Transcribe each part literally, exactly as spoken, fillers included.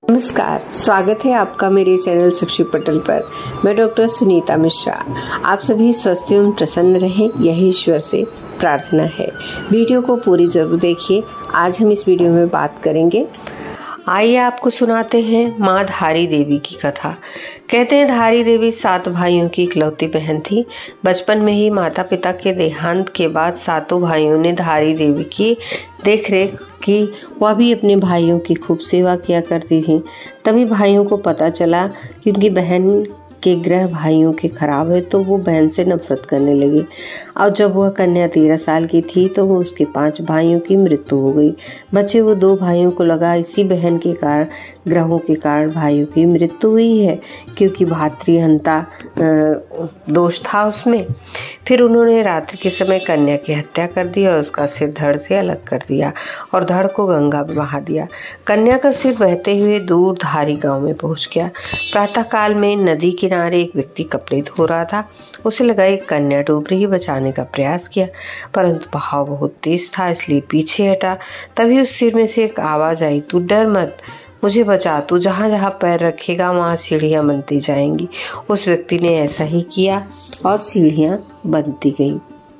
नमस्कार, स्वागत है आपका मेरे चैनल साक्षी पटल पर। मैं डॉक्टर सुनीता मिश्रा। आप सभी स्वस्थ एवं प्रसन्न रहें, यही ईश्वर से प्रार्थना है। वीडियो को पूरी जरूर देखिए। आज हम इस वीडियो में बात करेंगे, आइए आपको सुनाते हैं माँ धारी देवी की कथा। कहते हैं धारी देवी सात भाइयों की इकलौती बहन थी। बचपन में ही माता पिता के देहांत के बाद सातों भाइयों ने धारी देवी की देखरेख की। वह भी अपने भाइयों की खूब सेवा किया करती थी। तभी भाइयों को पता चला कि उनकी बहन के ग्रह भाइयों के खराब है, तो वो बहन से नफरत करने लगी। और जब वह कन्या तेरह साल की थी तो वो उसके पांच भाइयों की मृत्यु हो गई। बचे वो दो भाइयों को लगा इसी बहन के कारण, ग्रहों के कारण भाइयों की मृत्यु हुई है, क्योंकि भातृहंता दोष था उसमें। फिर उन्होंने रात्रि के समय कन्या की हत्या कर दी और उसका सिर धड़ से अलग कर दिया और धड़ को गंगा में बहा दिया। कन्या का सिर बहते हुए दूर धारी गांव में पहुंच गया। प्रातः काल में नदी किनारे एक व्यक्ति कपड़े धो रहा था। उसे लगा एक कन्या डूब रही, बचाने का प्रयास किया, परंतु बहाव बहुत तेज था, इसलिए पीछे हटा। तभी उस सिर में से एक आवाज आई, तू डर मत, मुझे बचा, तू जहाँ जहाँ पैर रखेगा वहाँ सीढ़ियाँ बनती जाएंगी। उस व्यक्ति ने ऐसा ही किया और सीढ़ियाँ बनती गईं।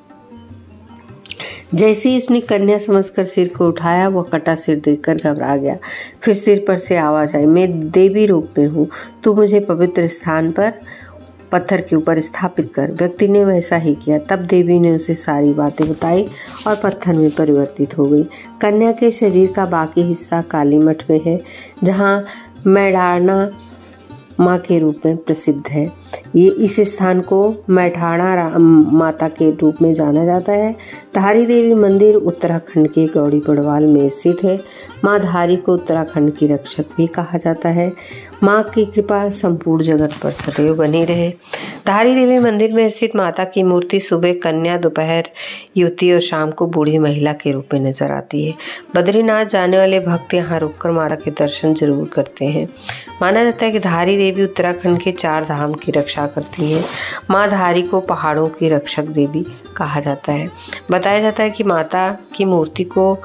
जैसे ही उसने कन्या समझकर सिर को उठाया, वह कटा सिर देखकर घबरा गया। फिर सिर पर से आवाज आई, मैं देवी रूप में हूँ, तू मुझे पवित्र स्थान पर पत्थर के ऊपर स्थापित कर। व्यक्ति ने वैसा ही किया। तब देवी ने उसे सारी बातें बताई और पत्थर में परिवर्तित हो गई। कन्या के शरीर का बाकी हिस्सा काली मठ में है, जहाँ मैडाना माँ के रूप में प्रसिद्ध है। ये इस स्थान को मैठाणा माता के रूप में जाना जाता है। धारी देवी मंदिर उत्तराखंड के गौड़ी पड़वाल में स्थित है। माँ धारी को उत्तराखंड की रक्षक भी कहा जाता है। माँ की कृपा संपूर्ण जगत पर सदैव बनी रहे। धारी देवी मंदिर में स्थित माता की मूर्ति सुबह कन्या, दोपहर युवती और शाम को बूढ़ी महिला के रूप में नजर आती है। बद्रीनाथ जाने वाले भक्त यहाँ रुककर माता के दर्शन जरूर करते हैं। माना जाता है कि धारी देवी उत्तराखंड के चार धाम की रक्षा करती है। माँ धारी को पहाड़ों की रक्षक देवी कहा जाता है। बताया जाता है कि माता की मूर्ति को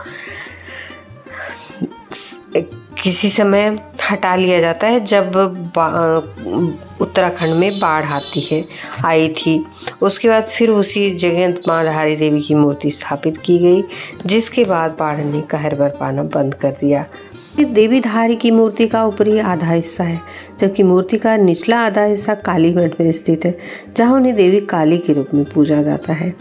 किसी समय हटा लिया जाता है जब उत्तराखंड में बाढ़ आती है आई थी। उसके बाद फिर उसी जगह माँ धारी देवी की मूर्ति स्थापित की गई, जिसके बाद बाढ़ ने कहर बरपाना बंद कर दिया। देवी धारी की मूर्ति का ऊपरी आधा हिस्सा है, जबकि मूर्ति का निचला आधा हिस्सा काली मठ में स्थित है, जहाँ उन्हें देवी काली के रूप में पूजा जाता है।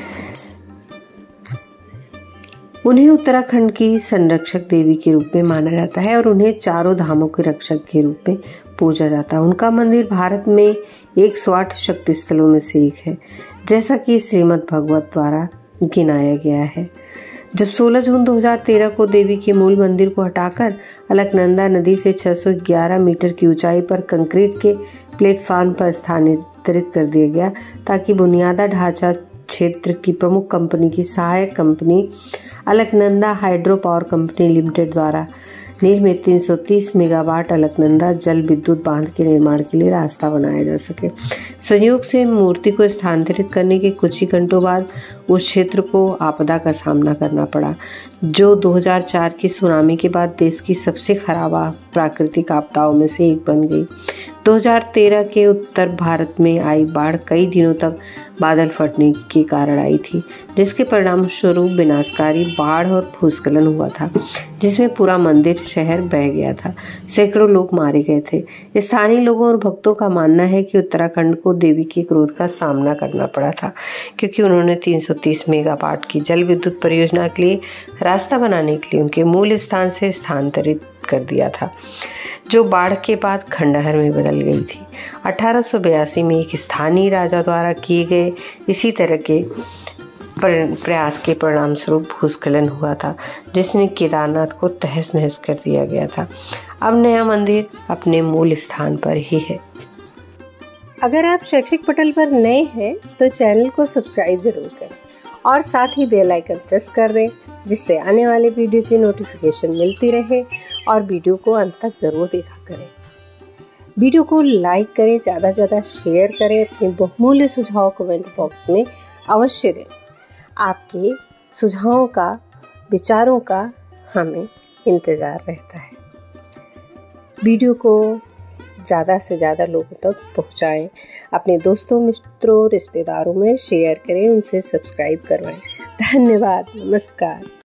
उन्हें उत्तराखंड की संरक्षक देवी के रूप में माना जाता है और उन्हें चारों धामों के रक्षक के रूप में पूजा जाता है। उनका मंदिर भारत में एक सौ आठ शक्ति स्थलों में से एक है, जैसा कि श्रीमद् भागवत द्वारा गिनाया गया है। जब सोलह जून दो हज़ार तेरह को देवी के मूल मंदिर को हटाकर अलकनंदा नदी से छह सौ ग्यारह मीटर की ऊंचाई पर कंक्रीट के प्लेटफॉर्म पर स्थानांतरित कर दिया गया, ताकि बुनियादी ढांचा क्षेत्र की प्रमुख कंपनी की सहायक company Alaknanda hydro power company limited द्वारा निर्मित तीन सौ तीस मेगावाट अलकनंदा जल विद्युत बांध के निर्माण के लिए रास्ता बनाया जा सके। संयोग से मूर्ति को स्थानांतरित करने के कुछ ही घंटों बाद उस क्षेत्र को आपदा का सामना करना पड़ा, जो दो हज़ार चार की सुनामी के बाद देश की सबसे खराब प्राकृतिक आपदाओं में से एक बन गई। दो हज़ार तेरह के उत्तर भारत में आई बाढ़ कई दिनों तक बादल फटने के कारण आई थी, जिसके परिणाम स्वरूप विनाशकारी बाढ़ और भूस्खलन हुआ था, जिसमें पूरा मंदिर शहर बह गया था। सैकड़ों लोग मारे गए थे। स्थानीय लोगों और भक्तों का मानना है कि उत्तराखंड को देवी के क्रोध का सामना करना पड़ा था, क्योंकि उन्होंने तीन सौ तीस मेगावाट की जल विद्युत परियोजना के लिए रास्ता बनाने के लिए उनके मूल स्थान से स्थानांतरित कर दिया था, जो बाढ़ के बाद खंडहर में बदल गई थी। अठारह सौ बयासी में एक स्थानीय राजा द्वारा किए गए इसी तरह के प्रयास के परिणाम स्वरूप भूस्खलन हुआ था, जिसने केदारनाथ को तहस नहस कर दिया गया था। अब नया मंदिर अपने मूल स्थान पर ही है। अगर आप शैक्षिक पटल पर नए हैं तो चैनल को सब्सक्राइब जरूर करें और साथ ही बेल आइकन प्रेस कर दें, जिससे आने वाले वीडियो की नोटिफिकेशन मिलती रहे। और वीडियो को अंत तक ज़रूर देखा करें। वीडियो को लाइक करें, ज़्यादा से ज़्यादा शेयर करें। अपने बहुमूल्य सुझाव कमेंट बॉक्स में अवश्य दें। आपके सुझावों का, विचारों का हमें इंतज़ार रहता है। वीडियो को ज़्यादा से ज़्यादा लोगों तक पहुँचाएं, अपने दोस्तों मित्रों रिश्तेदारों में शेयर करें, उनसे सब्सक्राइब करवाएं। धन्यवाद। नमस्कार।